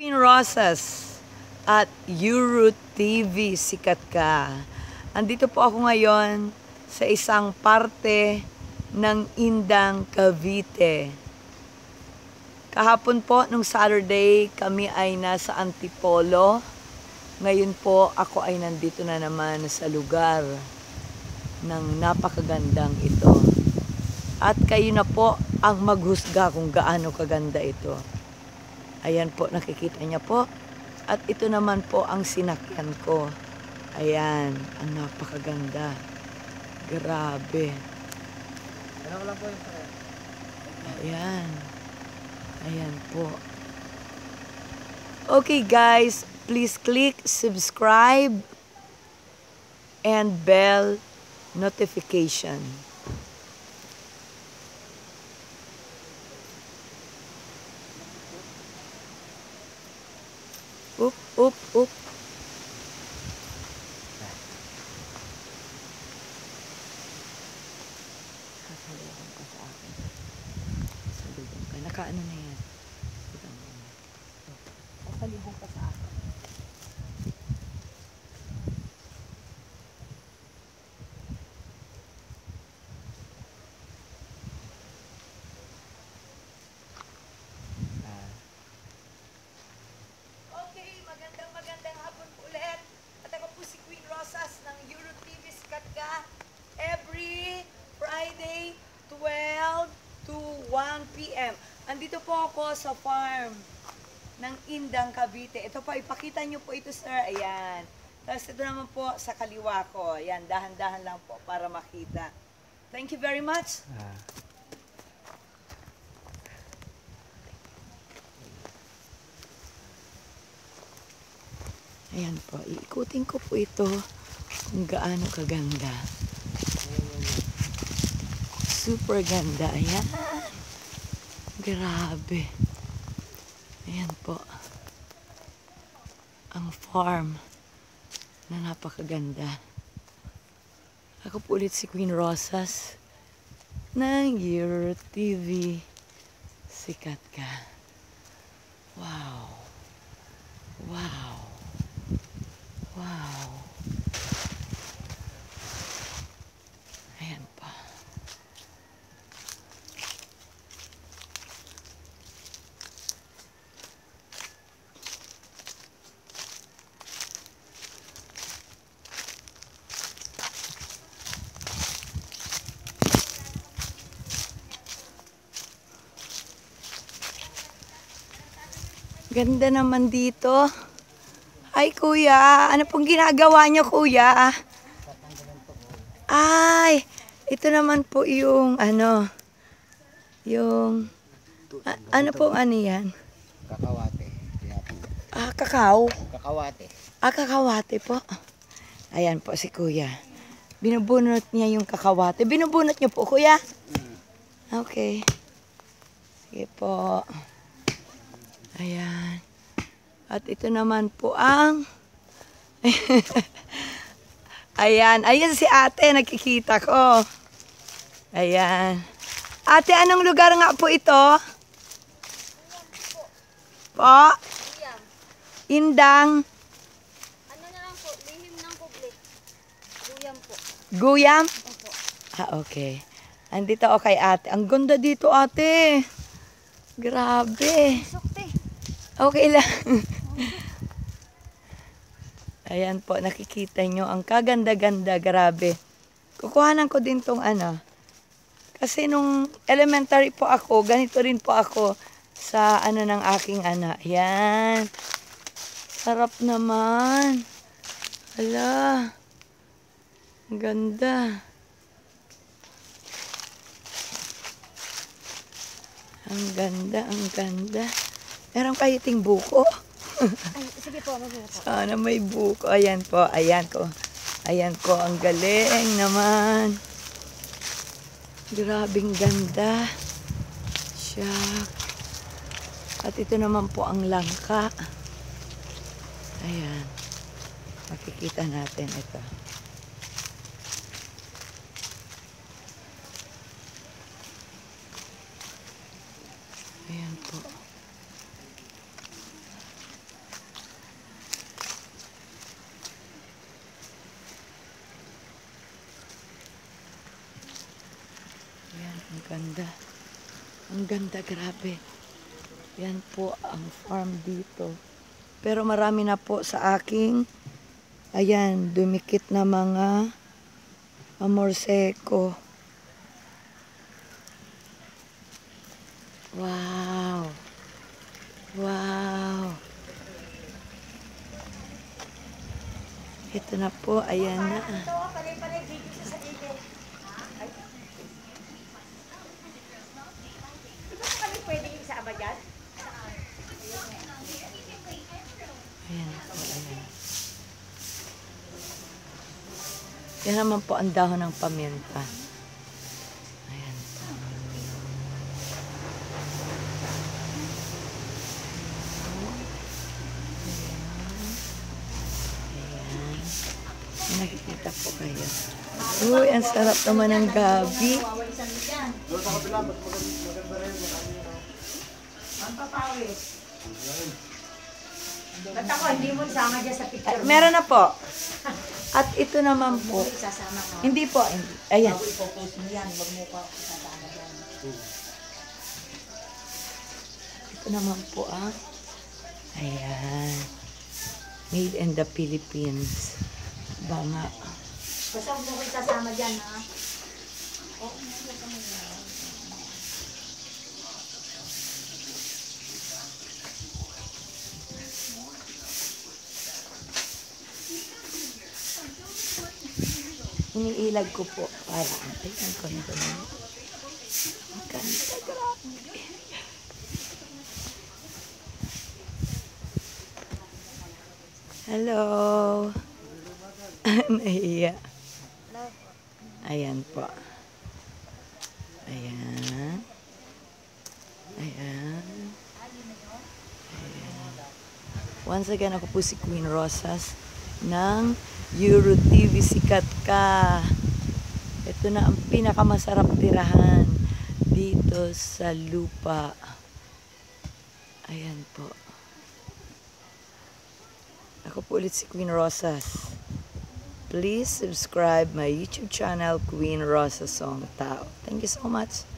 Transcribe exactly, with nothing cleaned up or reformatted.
Queen Rosas at Euro T V, sikat ka. Andito po ako ngayon sa isang parte ng Indang, Cavite. Kahapon po, nung Saturday, kami ay nasa Antipolo. Ngayon po, ako ay nandito na naman sa lugar ng napakagandang ito. At kayo na po ang maghusga kung gaano kaganda ito. Ayan po, nakikita niya po. At ito naman po ang sinakyan ko. Ayan, ang napakaganda. Grabe. Ayan. Ayan po. Okay guys, please click subscribe and bell notification. Up, up, up. Sasalubong ka sa akin. Sasalubong ka. Nakaano na yan. Ito mo. Sasalubong ka sa akin. Okay, magandang magandang hapon po ulit. At ako po si Queen Rosas ng Euro T V Sikat Ka. Every Friday, twelve to one p m Andito po ako sa farm ng Indang, Cavite. Ito po, ipakita nyo po ito, sir. Ayan. Tapos ito naman po sa kaliwa ko. Ayan, dahan-dahan lang po para makita. Thank you very much. Ah. Ayan po, iikutin ko po ito kung gaano kaganda. Super ganda. Ayan. Grabe. Ayan po. Ang farm na napakaganda. Ako po ulit si Queen Rosas ng Euro T V. Sikat ka. Wow. Wow. Wow. Ayan pa. Ganda naman dito. Ay, kuya. Ano pong ginagawa niyo, kuya? Ay, ito naman po yung, ano, yung, a- ano pong ano yan? Kakawate. Ah, kakao. Kakawate. Ah, kakawate po. Ayan po si kuya. Binubunot niya yung kakawate. Binubunot niyo po, kuya? Okay. Sige po. Ayan. At ito naman po ang... Ayan. Ayan si ate. Nakikita ko. Ayan. Ate, anong lugar nga po ito? Po? Indang. Ano na lang po, lihim ng kuble. Guyam po. Guyam? Opo. Ah, okay. Andito ako kay ate. Ang ganda dito, ate. Grabe. Sukte. Okay lang. Ayan po, nakikita nyo. Ang kaganda-ganda, grabe. Kukuhanan ko din tong ano. Kasi nung elementary po ako, ganito rin po ako sa ano ng aking anak. Ayan. Sarap naman. Hala. Ang ganda. Ang ganda, ang ganda. Meron kayo ting buko? Ay, sige po, mabuo po. Sana may buko. Ayan po, ayan ko. Ayan ko, ang galing naman. Grabing ganda. Siyak. At ito naman po ang langka. Ayan. Makikita natin ito. Ayan po. ganda. Ang ganda, grabe. Yan po ang farm dito. Pero marami na po sa aking, ayan, dumikit na mga amor seco. Wow. Wow. Ito na po, ayan na. Ayan po, ayan. Yan naman po ang dahon ng paminta. Ayan po. Ayan. Ayan. Nakikita po kayo. Uy, ang sarap naman ng gabi. Ang papawis. Ba't ako hindi mo sama dyan sa picture mo? Meron na po. At ito naman po. Sasama ka. Hindi po. Hindi. Ayan. Ako ipopost mo yan. Huwag mo pa sasama dyan. Ito naman po ah. Ayan. Made in the Philippines. Banga. Basta huwag mo ko sasama dyan, ha? Iniilag ko po para ay ang ganda na. Ang ganda, grabe. Hello. Nahiya. Ayan po. Ayan. Ayan. Ayan. Once again, ako po si Queen Rosas ng Euro T V. Sikat Ka. Ito na ang pinakamasarap tirahan dito sa lupa. Ayan po. Ako po ulit si Queen Rosas. Please subscribe my YouTube channel, Queen Rosas Song Tao. Thank you so much.